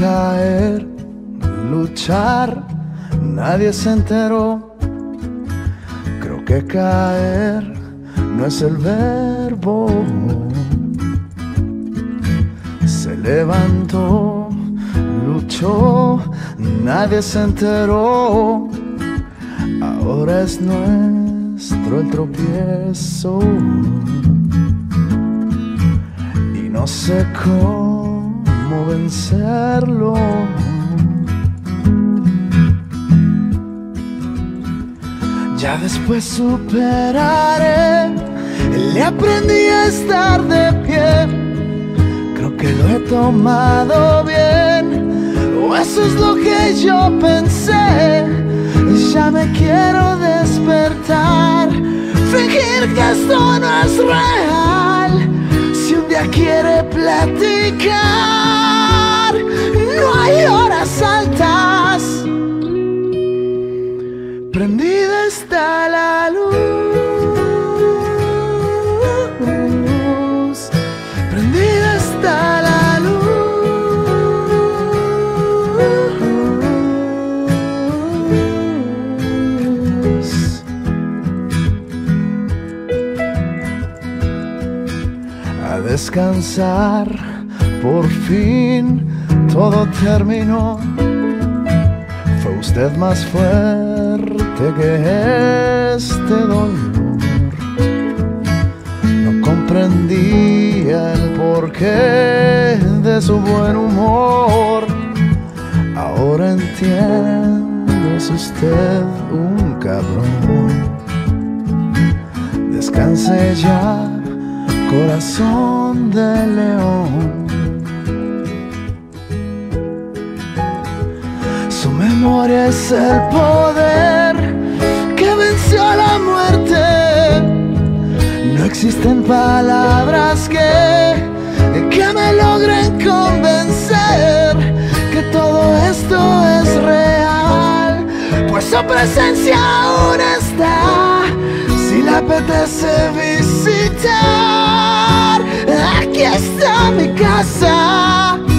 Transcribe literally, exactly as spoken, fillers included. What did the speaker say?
caer, luchar, nadie se enteró. Creo que caer no es el verbo. Se levantó, luchó, nadie se enteró. Ahora es nuestro el tropiezo y no sé cómo vencerlo. Ya después superaré, le aprendí a estar de pie. Creo que lo he tomado bien, o eso es lo que yo pensé. Ya me quiero despertar, fingir que esto no es real. Si un día quiere platicar, no hay horas altas. Prendida está la luz, prendida está la luz. A descansar, por fin todo terminó. Fue usted más fuerte que este dolor. No comprendía el porqué de su buen humor. Ahora entiendo, es usted un cabrón. Descanse ya, corazón de león. Su memoria es el poder que venció la muerte. No existen palabras que, que me logren convencer que todo esto es real, pues su presencia aún está. Si le apetece visitar, aquí está mi casa.